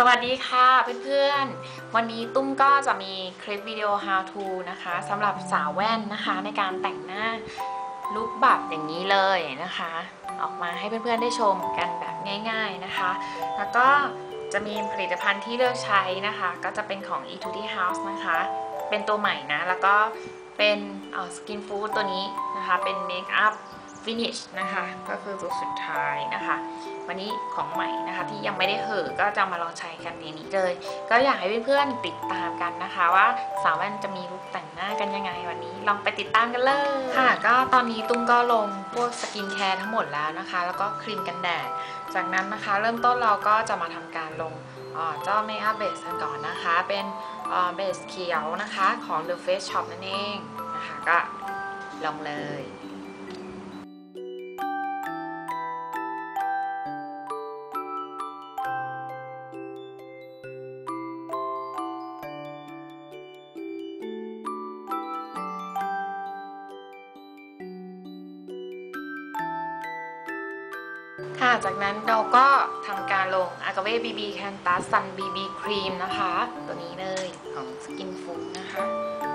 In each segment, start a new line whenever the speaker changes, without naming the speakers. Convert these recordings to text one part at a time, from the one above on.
วัสดีค่ะเพื่อนๆวันนี้ตุ้มก็จะมีคลิปวิดีโอ how to นะคะสำหรับสาวแว่นนะคะในการแต่งหน้าลุคแบบอย่างนี้เลยนะคะออกมาให้เพื่อนๆได้ชมกันแบบง่ายๆนะคะแล้วก็จะมีผลิตภัณฑ์ที่เลือกใช้นะคะก็จะเป็นของ Etude House นะคะเป็นตัวใหม่นะแล้วก็เป็นSkin Food ตัวนี้นะคะเป็นเมคอัพFinish นะคะก็คือตัวสุดท้ายนะคะวันนี้ของใหม่นะคะที่ยังไม่ได้ก็จะมาลองใช้กันในนี้เลยก็อยากให้เพื่อนๆติดตามกันนะคะว่าสาวแว่นจะมีลุคแต่งหน้ากันยังไงวันนี้ลองไปติดตามกันเลยค่ะก็ตอนนี้ตุ้มก็ลงพวกสกินแคร์ทั้งหมดแล้วนะคะแล้วก็ครีมกันแดดจากนั้นนะคะเริ่มต้นเราก็จะมาทำการลงเจ้าเมคอัพเบสกันก่อนนะคะเป็นเบสเขียวนะคะของ The Face Shop นั่นเองนะคะก็ลงเลยค่ะจากนั้นเราก็ทำการลง Agave BB Cantus Sun BB Cream นะคะตัวนี้เลยของ Skin Food นะคะ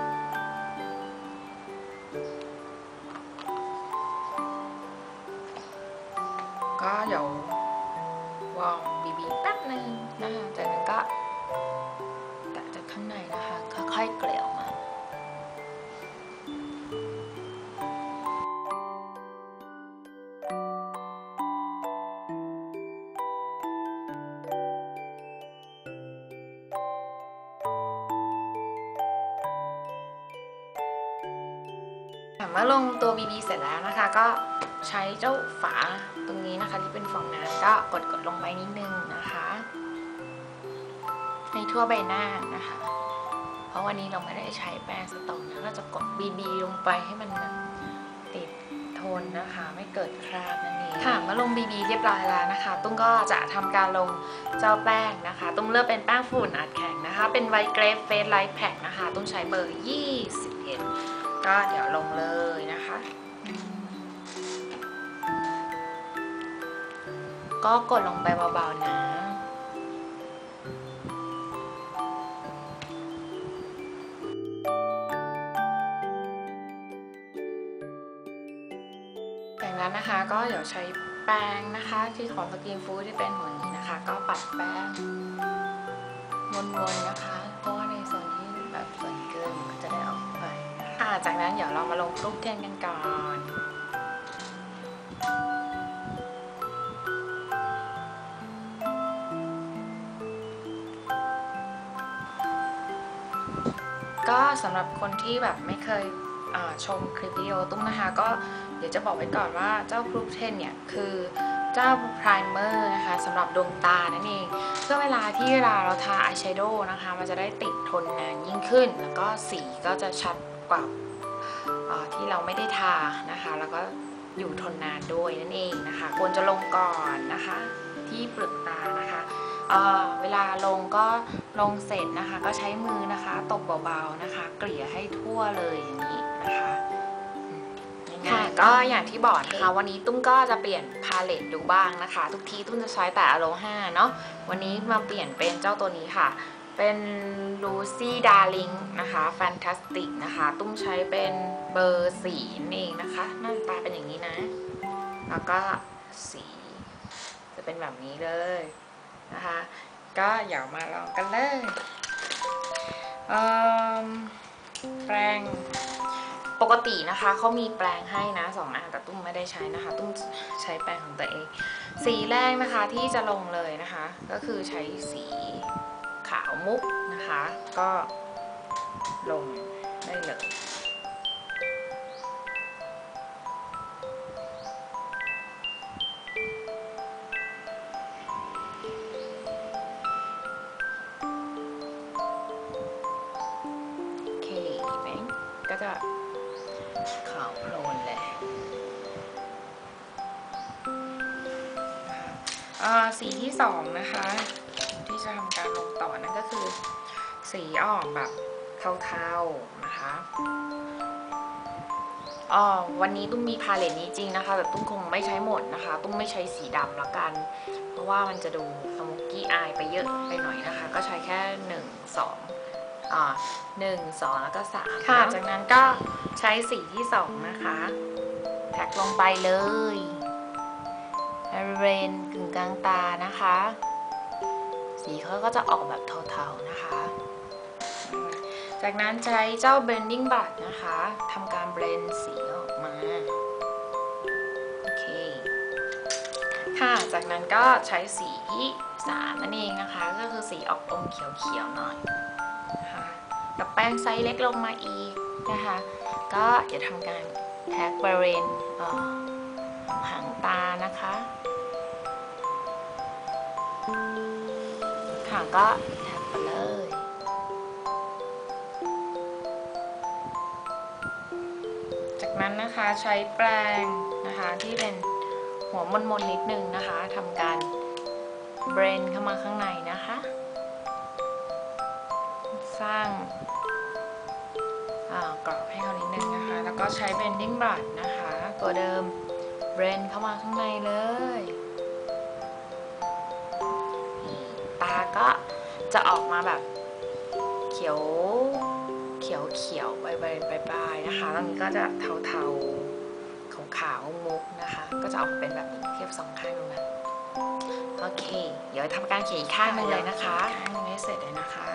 ก็เดี๋ยววอร์ม BB แป๊บนึงนะคะจากนั้นก็แตะจากข้างในนะคะค่อยๆเกลี่ยออกมาเมื่อลงตัว BB เสร็จแล้วนะคะก็ใช้เจ้าฝาตรงนี้นะคะที่เป็นฟองน้ำก็กดลงไปนิดนึงนะคะในทั่วใบหน้านะคะเพราะวันนี้เราไม่ได้ใช้แป้งสโตนนะเราจะกด BB ลงไปให้มันติดทนนะคะไม่เกิดคราบนั่นเองค่ะมาลง BB เรียบร้อยแล้วนะคะตุ้มก็จะทำการลงเจ้าแป้งนะคะตุ้มเลือกเป็นแป้งฝุ่นอัดแข็งนะคะเป็น White Grape Face Light Pack นะคะตุ้มใช้เบอร์ 21ก็เดี๋ยวลงเลยนะคะก็กดลงไปเบาๆนะจากนั้นนะคะก็เดี๋ยวใช้แป้งนะคะที่ของ Skin Food ที่เป็นหัวนี้นะคะก็ปัดแป้งวนๆนะคะเพราะว่าในส่วนที่แบบส่วนเกินก็จะได้ออกไปจากนั้นเดี๋ยวเรามาลงฟลุกเทนกันก่อนก็สำหรับคนที่แบบไม่เคยชมคลิปวิดีโอตุ้มนะคะก็เดี๋ยวจะบอกไว้ก่อนว่าเจ้าฟลุกเทนเนี่ยคือเจ้าไพรเมอร์นะคะสำหรับดวงตานั่นเองเพื่อเวลาเราทาอายแชโดว์นะคะมันจะได้ติดทนนานยิ่งขึ้นแล้วก็สีก็จะชัดกว่าที่เราไม่ได้ทานะคะแล้วก็อยู่ทนนานด้วยนั่นเองนะคะควรจะลงก่อนนะคะที่เปลือกตานะคะเวลาลงก็ลงเสร็จนะคะก็ใช้มือนะคะตบเบาๆนะคะเกลี่ยให้ทั่วเลยอย่างนี้นะคะค่ะก็อย่างที่บอกนะคะวันนี้ตุ้มก็จะเปลี่ยนพาเลตดูบ้างนะคะทุกทีตุ้มจะใช้แต่อโลฮาเนาะวันนี้มาเปลี่ยนเป็นเจ้าตัวนี้ค่ะเป็น Lucy Darling นะคะ Fantastic นะคะตุ้มใช้เป็นเบอร์4นั่นเองนะคะหน้าตาเป็นอย่างนี้นะแล้วก็สีจะเป็นแบบนี้เลยนะคะก็อย่ามาลองกันเลยแปรงปกตินะคะเขามีแปรงให้นะ2 อันแต่ตุ้มไม่ได้ใช้นะคะตุ้มใช้แปรงของตัวเองสีแรกนะคะที่จะลงเลยนะคะก็คือใช้สีขาวมุกนะคะก็ลงได้เลยก็จะขาวโพลนเลยสีที่2นะคะที่จะทำการลงต่อนั่นก็คือสีออกแบบเทาๆนะคะวันนี้ตุ้มมีพาเลตนี้จริงนะคะแต่ตุ้มคงไม่ใช้หมดนะคะตุ้มไม่ใช้สีดำละกันเพราะว่ามันจะดูสโมกกี้อายไปเยอะไปหน่อยนะคะก็ใช้แค่1 2 1 2แล้วก็3ค่ะจากนั้นก็ใช้สีที่2นะคะแท็กลงไปเลยบริเวณกึ่งกลางตานะคะสีเขาก็จะออกแบบเทาๆนะคะจากนั้นใช้เจ้า blending brush นะคะทำการ blend สีออกมาโอเคค่ะจากนั้นก็ใช้สีที่3นั่นเองนะคะก็คือสีออกอมเขียวๆหน่อยค่ะกับแป้งไซส์เล็กลงมาอีกนะคะก็จะทำการแท็กบริเวณหางตานะคะค่ะก็แท็กไปเลยจากนั้นนะคะใช้แปรงนะคะที่เป็นหัวมนๆนิดนึงนะคะทำการเบรนเข้ามาข้างในนะคะสร้างกรอบให้เขานิดนึงนะคะแล้วก็ใช้ blending brush นะคะตัวเดิมเบรนเข้ามาข้างในเลยก็จะออกมาแบบเขียวใบนะคะตรงนี้ก็จะเทาขาวมุกนะคะก็จะออกเป็นแบบนี้เทียบ2ข้างตรงนั้นโอเคเดี๋ยวทำการเขียนอีกข้างหนึ่งเลยนะคะข้างนึงให้เสร็จเลยนะคะ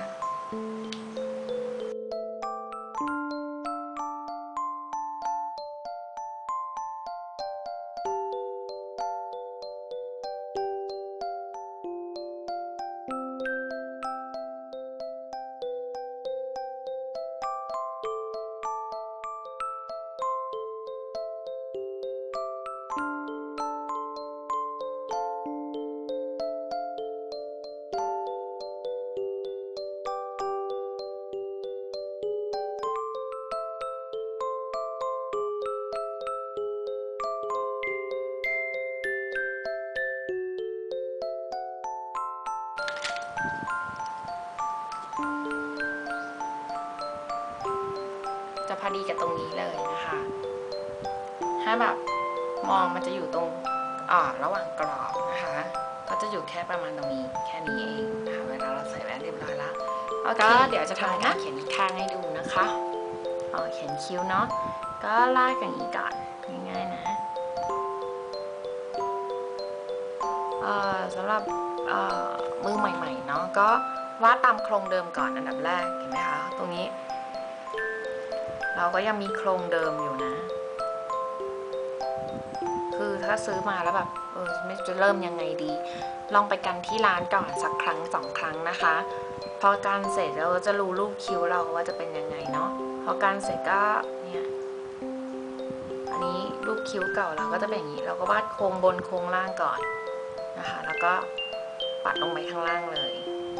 จะพอดีกับตรงนี้เลยนะคะถ้าแบบมองมันจะอยู่ตรงระหว่างกรอบนะคะก็จะอยู่แค่ประมาณตรงนี้แค่นี้เองนะคะเวลาเราใส่แว่นเรียบร้อยแล้วก็เดี๋ยวจะทำการเขียนอีกข้างให้ดูนะคะเขียนคิ้วเนาะก็ลากอย่างนี้ก่อนง่ายๆนะสำหรับมือใหม่ๆเนาะก็วาดตามโครงเดิมก่อนอันดับแรกเห็นไหมคะตรงนี้เราก็ยังมีโครงเดิมอยู่นะคือถ้าซื้อมาแล้วแบบไม่จะเริ่มยังไงดีลองไปกันที่ร้านก่อนสักครั้ง2 ครั้งนะคะพอกันเสร็จเราจะรู้รูปคิ้วเราว่าจะเป็นยังไงเนาะพอกันเสร็จก็เนี่ยอันนี้รูปคิ้วเก่าเราก็จะเป็นอย่างนี้เราก็วาดโครงบนโครงล่างก่อนนะคะแล้วก็ปัดลงไปข้างล่างเลย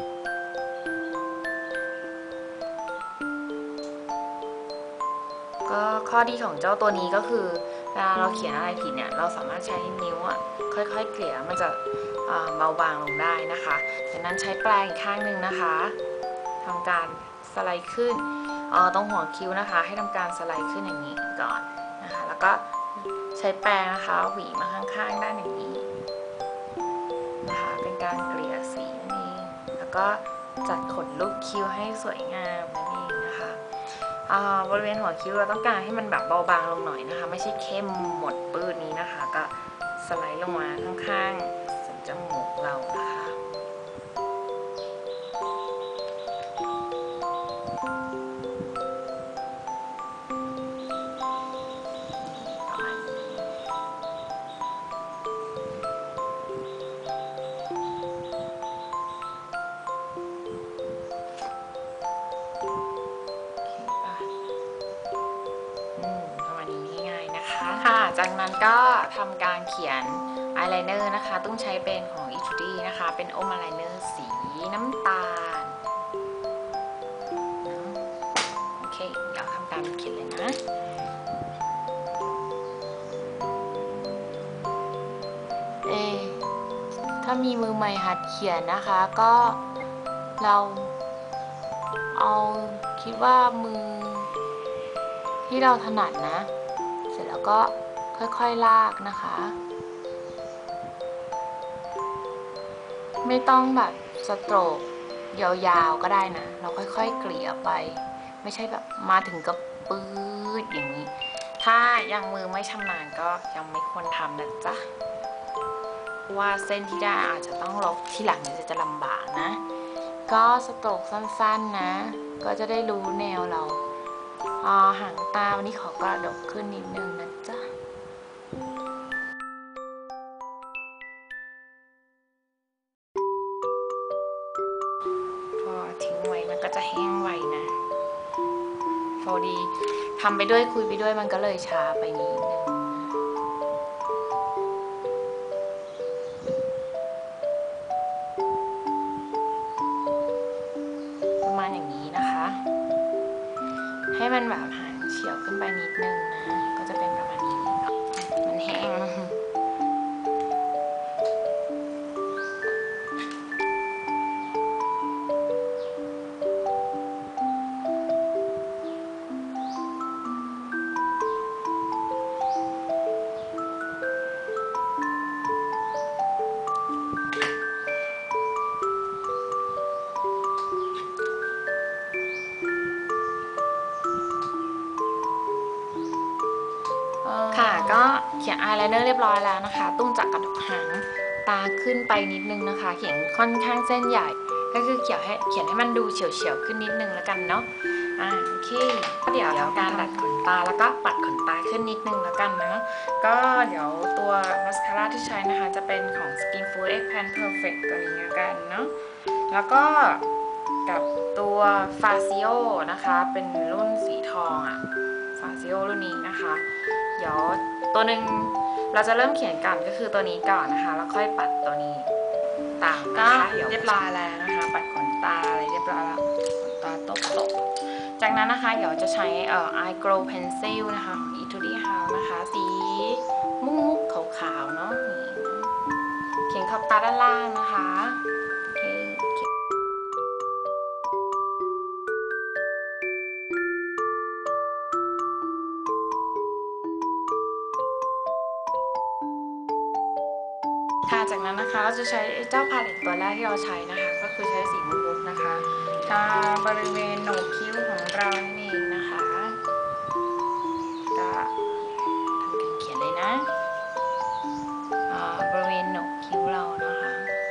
ก็ข้อดีของเจ้าตัวนี้ก็คือเวลาเราเขียนอะไรผิดเนี่ยเราสามารถใช้นิ้วค่อยๆเกลี่ยมันจะเบาบางลงได้นะคะจากนั้นใช้แปรงอีกข้างหนึ่งนะคะทำการสไลด์ขึ้นตรงหัวคิ้วนะคะให้ทำการสไลด์ขึ้นอย่างนี้ก่อนนะคะแล้วก็ใช้แปรงนะคะหวีมาข้างๆด้านอย่างนี้นะคะเป็นการเกลี่ยสีนั่นเองแล้วก็จัดขนลูกคิ้วให้สวยงามนั่นเองนะคะบริเวณหัวคิ้วเราต้องการให้มันแบบเบาบางลงหน่อยนะคะไม่ใช่เข้มหมดปื้ดนี้นะคะก็สไลด์ลงมาข้างๆสันจมูกเรานะคะประมาณนี้ค่ะจากนั้นก็ทำการเขียนอายไลเนอร์นะคะต้องใช้เป็นของ Etude นะคะเป็นโอมอายไลเนอร์สีน้ำตาลโอเคเดี๋ยวทำการเขียนเลยนะถ้ามีมือใหม่หัดเขียนนะคะก็เราคิดว่ามือที่เราถนัดนะก็ค่อยๆลากนะคะไม่ต้องแบบสโตรกยาวๆก็ได้นะเราค่อยๆเกลี่ยไปไม่ใช่แบบมาถึงกับปื๊ดอย่างนี้ถ้ายังมือไม่ชำนาญก็ยังไม่ควรทำนะจ๊ะว่าเส้นที่ได้อาจจะต้องลบที่หลังเนี่ยจะลำบากนะก็สโตรกสั้นๆนะก็จะได้รู้แนวเราหางตาวันนี้ขอกระดกขึ้นนิดนึงนะจ๊ะพอทิ้งไว้มันก็จะแห้งไวนะพอดีทำไปด้วยคุยไปด้วยมันก็เลยช้าไปนิดนึงประมาณอย่างนี้นะคะให้มันแบบหางเฉียวขึ้นไปนิดนึงนะก็จะเป็นประมาณนี้มันแห้งค่ะก็เขียนอายไลเนอร์เรียบร้อยแล้วนะคะตุ้มจะกระดกหางตาขึ้นไปนิดนึงนะคะเขียนค่อนข้างเส้นใหญ่ก็คือเขียนให้มันดูเฉียวๆขึ้นนิดนึงแล้วกันเนาะโอเคเดี๋ยวทำการดัดขนตาแล้วก็ปัดขนตาขึ้นนิดนึงแล้วกันนะก็เดี๋ยวตัวมาสคาร่าที่ใช้นะคะจะเป็นของ Skin Food X Pan Perfect ตัวนี้กันเนาะแล้วก็กับตัว Fazio นะคะเป็นรุ่นสีทองFazio รุ่นนี้นะคะเดี๋ยวตัวหนึ่งเราจะเริ่มเขียนกันก็คือตัวนี้ก่อนนะคะแล้วค่อยปัดตัวนี้ตามนะคะเรียบร้อยแล้วนะคะปัดขนตาอะไรเรียบร้อยแล้วขนตาตบจากนั้นนะคะเดี๋ยวจะใช้Eye Glow Pencil นะคะของ Etude House นะคะสีมุกขาวๆเนาะเขียนขอบตาด้านล่างนะคะจากนั้นนะคะเราจะใช้เจ้าพาเลตตัวแรกที่เราใช้นะคะก็คือใช้สีมุกนะคะทาบริเวณโหนกคิ้วของเรานั่นเองนะคะก็ทำการเขียนเลยนะบริเวณโหนกคิ้วเรานะคะ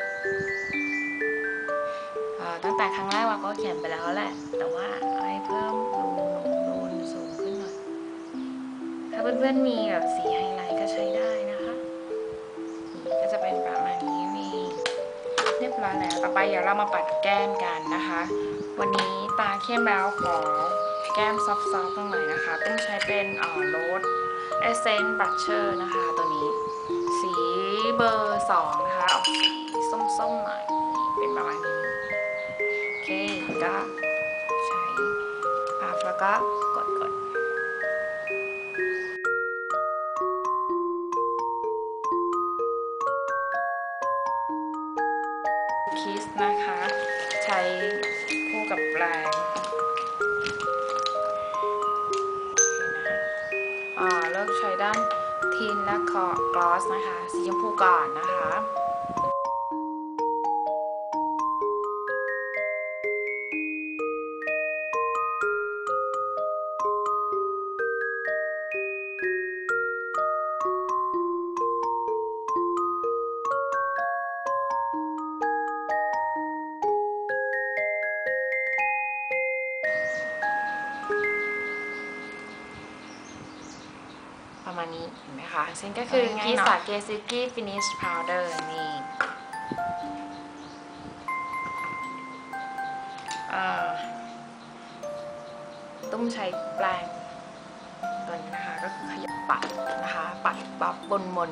ตั้งแต่ครั้งแรกเราก็เขียนไปแล้วแหละแต่ว่าให้เพิ่มนูนสูงขึ้นหน่อยถ้าเพื่อนๆมีแบบสีไฮไลท์ก็ใช้ได้นะคะก็จะเป็นประมาณนี้เรียบร้อยแล้วต่อไปเดี๋ยวเรามาปัดแก้มกันนะคะวันนี้ตาเข้มแล้วขอแก้มซอฟต์ๆหน่อยนะคะต้องใช้เป็นโรสเอเซนต์บลัชเชอร์นะคะตัวนี้สีเบอร์2นะคะออกสีส้มๆหน่อยเป็นประมาณนี้โอเคก็ใช้พับแล้วก็กดคิสนะคะใช้คู่กับแปรงเลือกใช้ด้านทินและคอกลอสนะคะสีชมพูก่อนนะคะประมาณนี้เห็นไหมคะซึ่งก็คือกีสาเกซิกี้ฟินิชพาวเดอร์นี่ตุ้มใช้แปรงตัวนี้นะคะก็คือขยับปัดนะคะปัดบับบน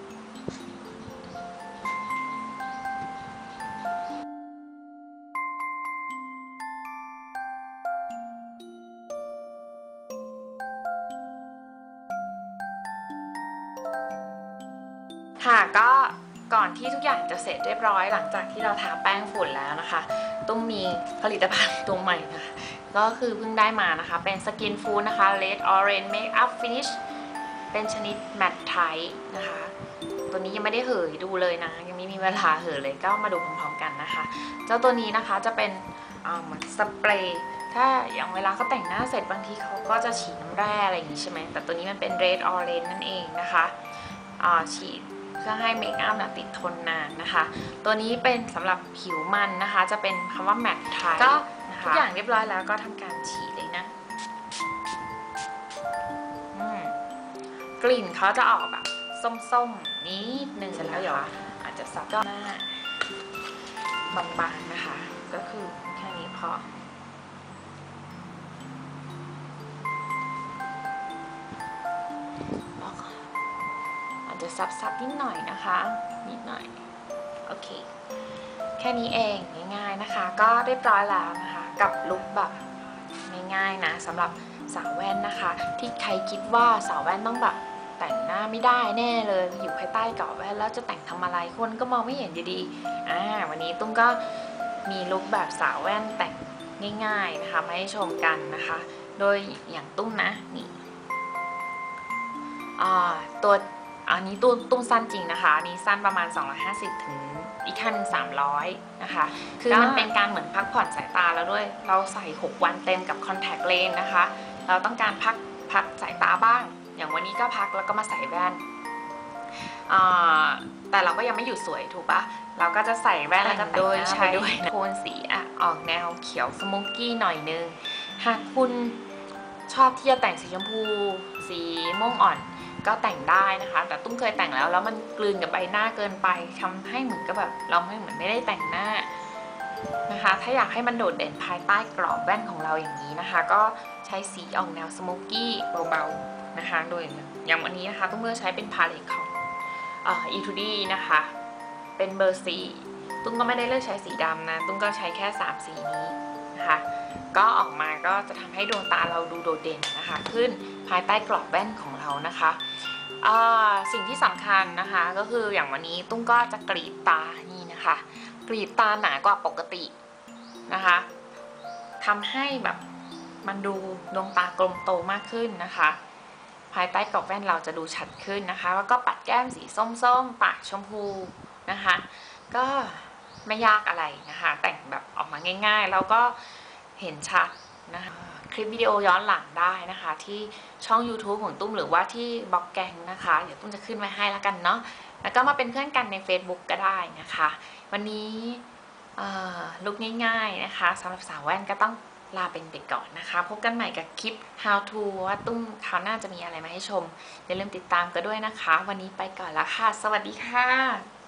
ค่ะก็ก่อนที่ทุกอย่างจะเสร็จเรียบร้อยหลังจากที่เราทาแป้งฝุ่นแล้วนะคะตุ้มมีผลิตภัณฑ์ตัวใหม่นะคะก็คือเพิ่งได้มานะคะเป็น Skin Food นะคะ Red Orange Makeup Finish เป็นชนิดแมตต์ไทป์นะคะตัวนี้ยังไม่ได้เหยดูเลยนะยังไม่มีเวลาเหยเลยก็มาดูพร้อมๆกันนะคะเจ้าตัวนี้นะคะจะเป็นเหมือนสเปรย์ถ้าอย่างเวลาเขาแต่งหน้าเสร็จบางทีเขาก็จะฉีดน้ำแร่อะไรอย่างนี้ใช่ไหมแต่ตัวนี้มันเป็น Red Orange นั่นเองนะคะฉีดเพื่อให้เมคอัพติดทนนานนะคะตัวนี้เป็นสำหรับผิวมันนะคะจะเป็นคำว่าแมตต์ไทป์ก็ทุกอย่างเรียบร้อยแล้วก็ทำการฉีดเลยนะกลิ่นเขาจะออกแบบส้มๆนิดนึงเสร็จแล้วเดี๋ยวอาจจะซับหน้าบางๆนะคะก็คือแค่นี้พออาจจะซับนิดหน่อยนะคะนิดหน่อยโอเคแค่นี้เองง่ายๆนะคะก็เรียบร้อยแล้วนะคะกับลุคแบบง่ายๆนะสำหรับสาวแว่นนะคะที่ใครคิดว่าสาวแว่นต้องแบบแต่งหน้าไม่ได้แน่เลยอยู่ภายใต้กรอบแว่นแล้วจะแต่งทำอะไรคนก็มองไม่เห็นอยู่ดีวันนี้ตุ้มก็มีลุคแบบสาวแว่นแต่งง่ายๆนะคะมาให้ชมกันนะคะโดยอย่างตุ้มนะนี่ตัวอันนี้ตุ้มสั้นจริงนะคะอันนี้สั้นประมาณ250ถึงอีกขั้น300นะคะคือมันเป็นการเหมือนพักผ่อนสายตาแล้วด้วยเราใส่6วันเต็มกับคอนแทคเลนส์นะคะเราต้องการพักสายตาบ้างอย่างวันนี้ก็พักแล้วก็มาใส่แว่นแต่เราก็ยังไม่หยุดสวยถูกปะเราก็จะใส่แว่นแล้วก็โดยใช้โทนสีออกแนวเขียวสโมกกี้หน่อยนึงหากคุณชอบที่จะแต่งสีชมพูสีม่วงอ่อนก็แต่งได้นะคะแต่ตุ้มเคยแต่งแล้วมันกลืนกับใบหน้าเกินไปทำให้เหมือนกับแบบเราไม่ได้แต่งหน้านะคะถ้าอยากให้มันโดดเด่นภายใต้กรอบแว่นของเราอย่างนี้นะคะก็ใช้สีออกแนวสโมกกี้เบาๆนะคะโดยอย่างวันนี้นะคะตุ้มเลือกใช้เป็นพาเลตของE2D นะคะเป็นเบอร์ 4ตุ้มก็ไม่ได้เลือกใช้สีดำนะตุ้มก็ใช้แค่3สีนี้นะคะก็ออกมาก็จะทำให้ดวงตาเราดูโดดเด่นนะคะขึ้นภายใต้กรอบแว่นของเรานะคะสิ่งที่สำคัญนะคะก็คืออย่างวันนี้ตุ้มก็จะกรีดตานี่นะคะกรีดตาหนากว่าปกตินะคะทำให้แบบมันดูดวงตากลมโตมากขึ้นนะคะภายใต้กรอบแว่นเราจะดูชัดขึ้นนะคะแล้วก็ปัดแก้มสีส้มๆปากชมพูนะคะก็ไม่ยากอะไรนะคะแต่งแบบออกมาง่ายๆแล้วก็เห็นชัดนะคะคลิปวิดีโอย้อนหลังได้นะคะที่ช่อง YouTube ของตุ้มหรือว่าที่บล็อกแกงนะคะเดี๋ยวตุ้มจะขึ้นไว้ให้แล้วกันเนาะแล้วก็มาเป็นเพื่อนกันใน Facebook ก็ได้นะคะวันนี้ลุคง่ายๆนะคะสำหรับสาวแว่นก็ต้องลาเป็นไปก่อนนะคะพบกันใหม่กับคลิป how to ว่าตุ้มคราวหน้าจะมีอะไรมาให้ชมอย่าลืมติดตามกันด้วยนะคะวันนี้ไปก่อนแล้วค่ะสวัสดีค่ะ